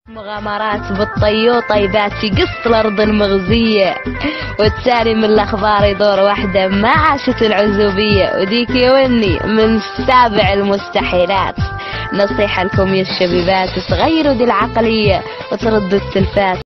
مغامرات بالطيوطة يبات يقص الأرض المغزية، والتالي من الأخبار يدور واحدة ما عاشت العزوبية، وديك يوني من 7 المستحيلات. نصيحة لكم يا الشبيبات، تغيروا دي العقلية وتردوا السلفات.